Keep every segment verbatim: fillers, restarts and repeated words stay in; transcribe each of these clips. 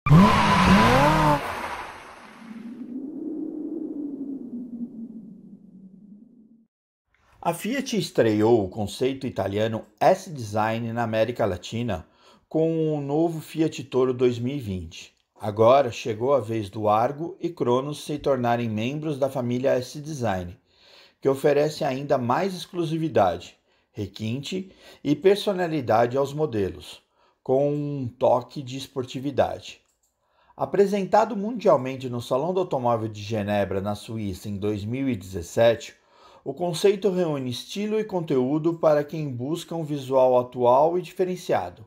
A Fiat estreou o conceito italiano S-Design na América Latina com o novo Fiat Toro dois mil e vinte. Agora chegou a vez do Argo e Cronos se tornarem membros da família S-Design, que oferece ainda mais exclusividade, requinte e personalidade aos modelos, com um toque de esportividade. Apresentado mundialmente no Salão do Automóvel de Genebra, na Suíça, em dois mil e dezessete, o conceito reúne estilo e conteúdo para quem busca um visual atual e diferenciado.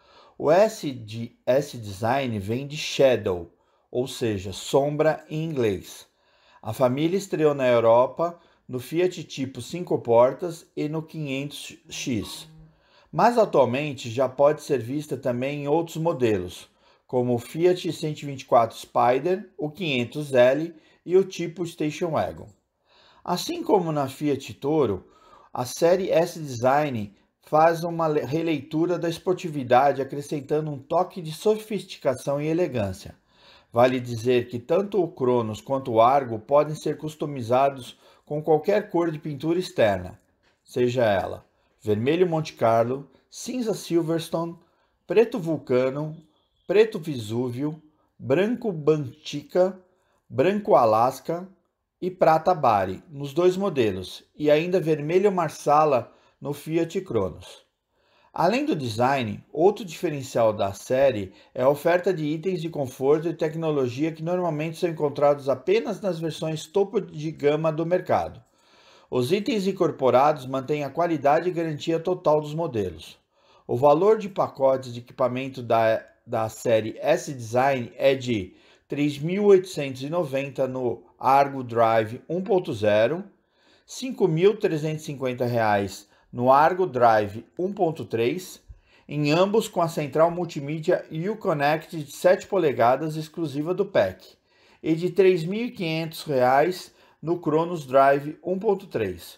O S de S-Design vem de Shadow, ou seja, sombra em inglês. A família estreou na Europa no Fiat Tipo cinco portas e no quinhentos X, mas atualmente já pode ser vista também em outros modelos, como o Fiat cento e vinte e quatro Spider, o quinhentos L e o tipo Station Wagon. Assim como na Fiat Toro, a série S-Design faz uma releitura da esportividade, acrescentando um toque de sofisticação e elegância. Vale dizer que tanto o Cronos quanto o Argo podem ser customizados com qualquer cor de pintura externa, seja ela vermelho Monte Carlo, cinza Silverstone, preto Vulcano, preto Vesúvio, branco Bantica, branco Alaska e prata Bari, nos dois modelos, e ainda vermelho Marsala no Fiat Cronos. Além do design, outro diferencial da série é a oferta de itens de conforto e tecnologia que normalmente são encontrados apenas nas versões topo de gama do mercado. Os itens incorporados mantêm a qualidade e garantia total dos modelos. O valor de pacotes de equipamento da, da série S-Design é de três mil oitocentos e noventa reais no Argo Drive um ponto zero, cinco mil trezentos e cinquenta reais no Argo Drive um ponto três, em ambos com a central multimídia Uconnect de sete polegadas exclusiva do P E C, e de três mil e quinhentos reais no Cronos Drive um ponto três,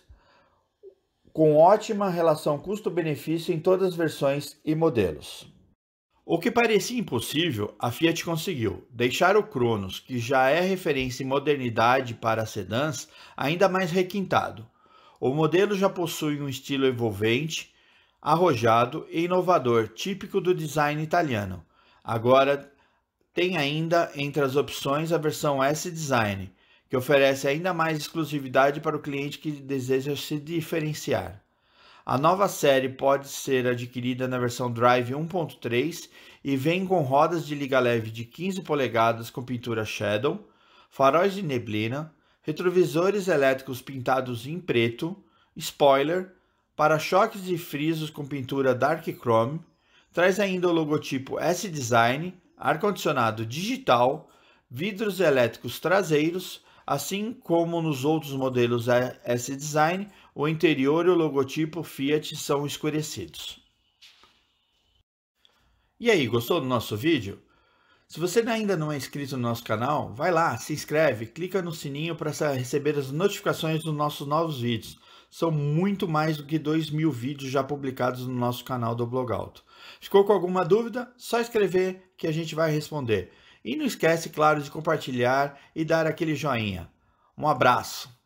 com ótima relação custo-benefício em todas as versões e modelos. O que parecia impossível, a Fiat conseguiu, deixar o Cronos, que já é referência em modernidade para sedãs, ainda mais requintado. O modelo já possui um estilo envolvente, arrojado e inovador, típico do design italiano. Agora, tem ainda entre as opções a versão S-Design, que oferece ainda mais exclusividade para o cliente que deseja se diferenciar. A nova série pode ser adquirida na versão Drive um ponto três e vem com rodas de liga leve de quinze polegadas com pintura Shadow, faróis de neblina, retrovisores elétricos pintados em preto, spoiler, para-choques e frisos com pintura Dark Chrome, traz ainda o logotipo S-Design, ar-condicionado digital, vidros elétricos traseiros, assim como nos outros modelos S-Design, o interior e o logotipo Fiat são escurecidos. E aí, gostou do nosso vídeo? Se você ainda não é inscrito no nosso canal, vai lá, se inscreve, clica no sininho para receber as notificações dos nossos novos vídeos. São muito mais do que dois mil vídeos já publicados no nosso canal do Blogalto. Ficou com alguma dúvida? Só escrever que a gente vai responder. E não esquece, claro, de compartilhar e dar aquele joinha. Um abraço!